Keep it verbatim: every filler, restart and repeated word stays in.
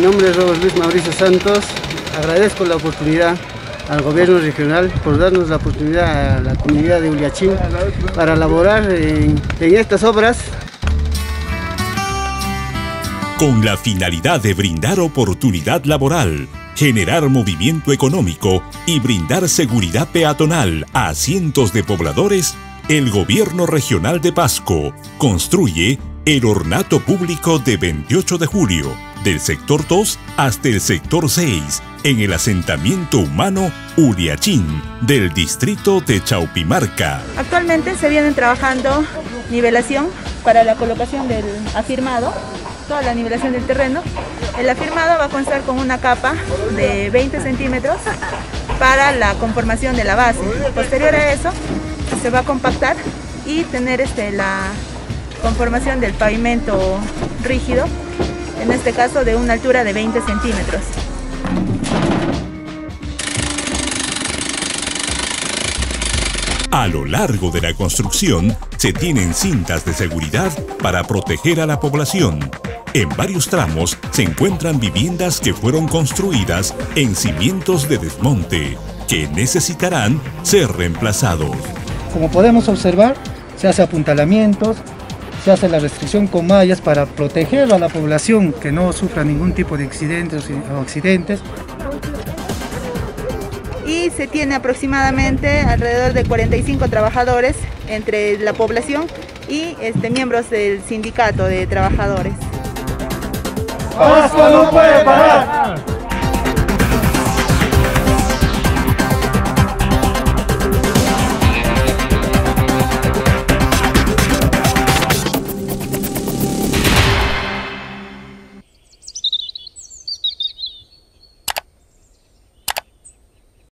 nombre es Robert Luis Mauricio Santos. Agradezco la oportunidad al gobierno regional por darnos la oportunidad a la comunidad de Uliachín para laborar en, en estas obras. Con la finalidad de brindar oportunidad laboral, generar movimiento económico y brindar seguridad peatonal a cientos de pobladores, el Gobierno Regional de Pasco construye el ornato público de veintiocho de julio, del sector dos hasta el sector seis, en el asentamiento humano Uliachín, del distrito de Chaupimarca. Actualmente se vienen trabajando nivelación para la colocación del afirmado, toda la nivelación del terreno. El afirmado va a constar con una capa de veinte centímetros para la conformación de la base. Posterior a eso, se va a compactar y tener este, la conformación del pavimento rígido, en este caso de una altura de veinte centímetros. A lo largo de la construcción se tienen cintas de seguridad para proteger a la población. En varios tramos se encuentran viviendas que fueron construidas en cimientos de desmonte, que necesitarán ser reemplazados. Como podemos observar, se hace apuntalamientos, se hace la restricción con mallas para proteger a la población que no sufra ningún tipo de accidentes o accidentes. Y se tiene aproximadamente alrededor de cuarenta y cinco trabajadores entre la población y este, miembros del sindicato de trabajadores. ¡Pasco no puede parar!